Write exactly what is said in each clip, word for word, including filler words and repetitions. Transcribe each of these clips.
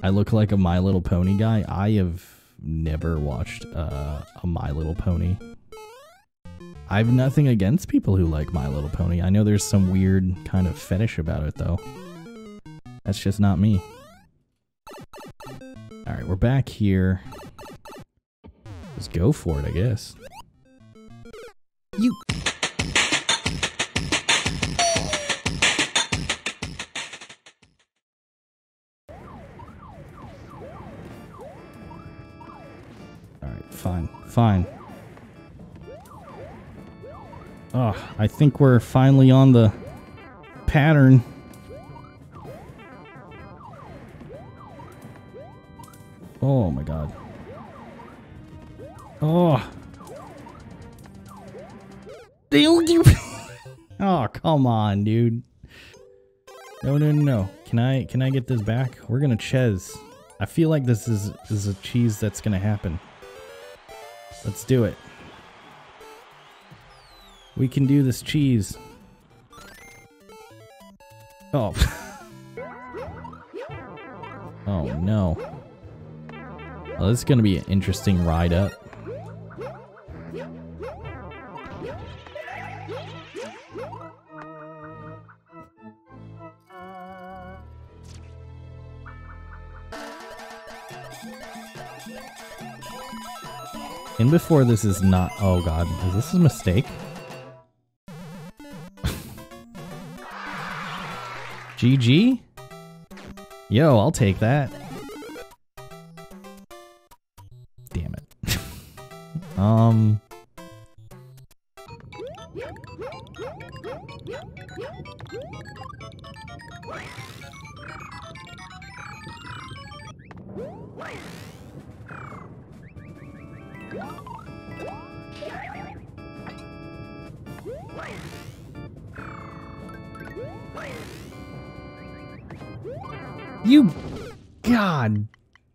I look like a My Little Pony guy. I have never watched uh, a My Little Pony. I have nothing against people who like My Little Pony. I know there's some weird kind of fetish about it, though. That's just not me. Alright, we're back here. Let's go for it, I guess. You... Alright, fine, fine. Oh, I think we're finally on the pattern. Oh my god. Oh. Oh, come on, dude. No, no, no, no. Can I can I get this back? We're gonna Ches. I feel like this is this is a cheese that's gonna happen. Let's do it. We can do this cheese. Oh. Oh no. Well, this is gonna be an interesting ride up. And before this is not... Oh god, is this a mistake? G G? Yo, I'll take that. Damn it. um... You... God...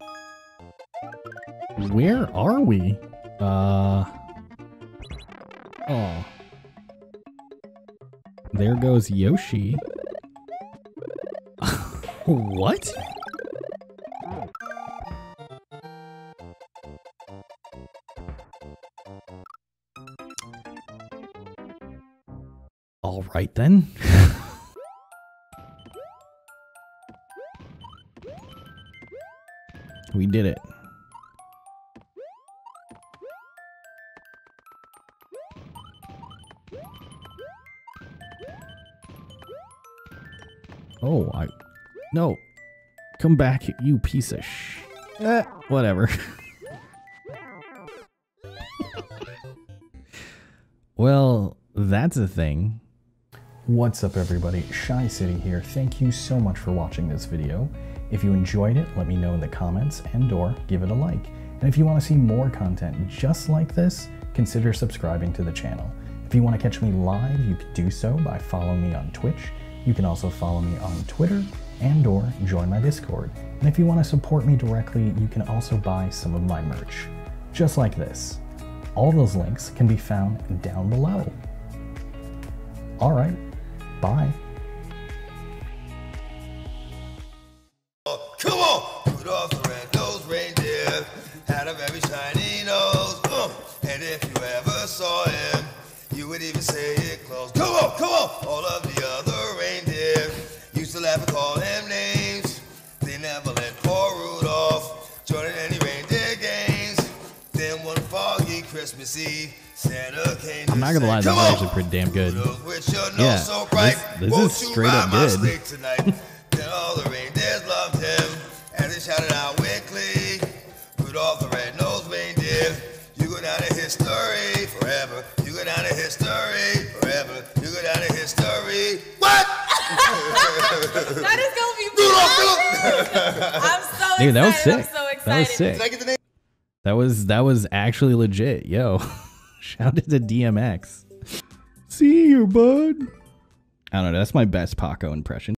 Where are we? Uh... Oh. There goes Yoshi. What? All right then. We did it. Oh, I... No. Come back, you piece of sh... Eh, whatever. Well, that's a thing. What's up, everybody? Shy City here. Thank you so much for watching this video. If you enjoyed it, let me know in the comments and or give it a like. And if you want to see more content just like this, consider subscribing to the channel. If you want to catch me live, you can do so by following me on Twitch. You can also follow me on Twitter and or join my Discord. And if you want to support me directly, you can also buy some of my merch, just like this. All those links can be found down below. All right, bye. Come on! Rudolph the red-nosed reindeer had a very shiny nose. Uh, and if you ever saw him, you would even say it close. Come on, come on! All of the other reindeer used to laugh and call him names. They never let poor Rudolph join in any reindeer games. Then one foggy Christmas Eve, Santa came to I'm not gonna lie, say, that's actually pretty damn good. Yeah, so bright, this, this is straight up good. Then all the reindeers loved him, and they shouted out weekly, Rudolph the red-nosed reindeer, you go down in history forever. You go down in history forever. You go down in history. What? That is gonna be Rudolph. I'm so Dude, excited. that was sick. I'm so excited. That was sick. Did I get the name? That was that was actually legit. Yo, shout out to D M X. See you, bud. I don't know. That's my best Paco impression.